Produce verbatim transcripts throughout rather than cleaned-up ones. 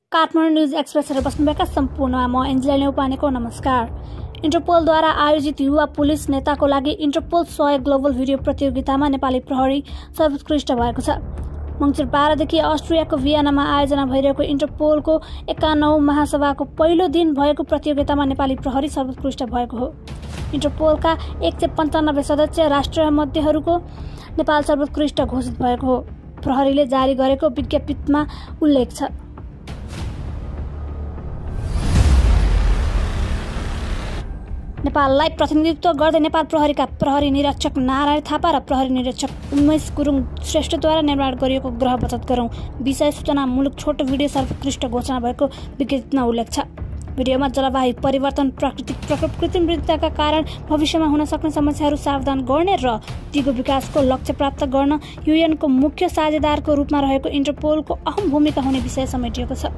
Kathmandu news express हेरेर बस्नुभएका सम्पूर्ण म एन्जेला न्यौपानेको नमस्कार। इन्टरपोलद्वारा आयोजित युवा पुलिस नेताको लागि इन्टरपोल सय ग्लोबल भिडियो प्रतियोगितामा नेपाली प्रहरी सर्वोत्कृष्ट भएको छ। मङ्सिर बाह्रदेखि अस्ट्रियाको भियनामा आयोजना भइरहेको इन्टरपोलको एकानौं महासभाको पहिलो दिन भएको प्रतियोगितामा नेपाली प्रहरी सर्वोत्कृष्ट भएको हो। इन्टरपोलका एक सय पन्चानब्बे सदस्य राष्ट्रमध्येहरूको नेपाल सर्वोत्कृष्ट घोषित भएको हो। प्रहरीले जारी गरेको विज्ञप्तिमा उल्लेख छ। नेपाललाई प्रतिनिधित्व गर्दै नेपाल प्रहरीका प्रहरी निरीक्षक नारायण थापा र प्रहरी निरीक्षक उमेश गुरुङ श्रेष्ठद्वारा निर्माण गरिएको ग्रह बचत गरौं विषय सूचनामूलक छोटो भिडियो सर्वोत्कृष्ट घोषणा भएको विज्ञप्तिमा उल्लेख छ। भिडियोमा जलवायु परिवर्तन, प्राकृतिक प्रकोप, कृत्रिम वृद्धिका कारण भविष्यमा हुन सक्ने समस्याहरू सावधान गर्ने र दिगो विकासको लक्ष्य प्राप्त गर्न युएनको मुख्य साझेदारको रूपमा रहेको इन्टरपोलको अहम भूमिका हुने विषय समेटिएको छ।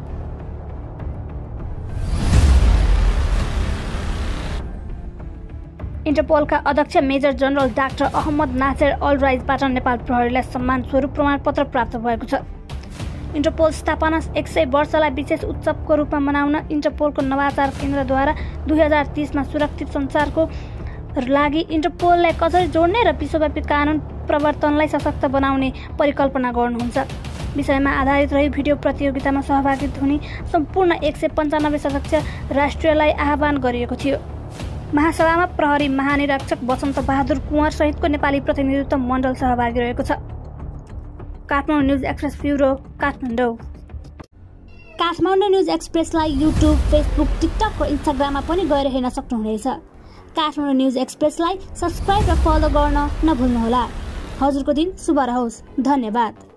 इन्टरपोलका अध्यक्ष major general doctor Ahmed Naser Al राइजबाट नेपाल प्रहरीलाई सम्मान स्वरूप प्रमाणपत्र प्राप्त भएको छ। इन्टरपोल स्थापना एक सय वर्षलाई विशेष उत्सवको रूपमा मनाउन इन्टरपोलको नवाचार केन्द्रद्वारा दुई हजार तीसमा सुरक्षित संसारको लागि इन्टरपोललाई कसरी जोड्ने र विश्वव्यापी कानुन प्रवर्तनलाई सशक्त बनाउने परिकल्पना गर्नुहुन्छ विषयमा आधारित रही भिडियो प्रतियोगितामा सहभागी हुने सम्पूर्ण एक सय पन्चानब्बे सदस्य राष्ट्रियलाई आह्वान गरिएको थियो। महासभामा प्रहरी महानिरीक्षक वसन्त बहादुर कुँवर सहितको नेपाली प्रतिनिधित्व मण्डल सहभागी रहेको छ। Kathmandu news express bureau, Kathmandu. Kathmandu news एक्सप्रेसलाई युट्युब, फेसबुक, टिकटक र इन्स्टाग्राममा पनि गएर हेर्न सक्नुहुनेछ। काठमाडौँ न्यूज एक्सप्रेसलाई सब्स्क्राइब र फलो गर्न नभुल्नुहोला। हजुरको दिन शुभ रहोस्। धन्यवाद।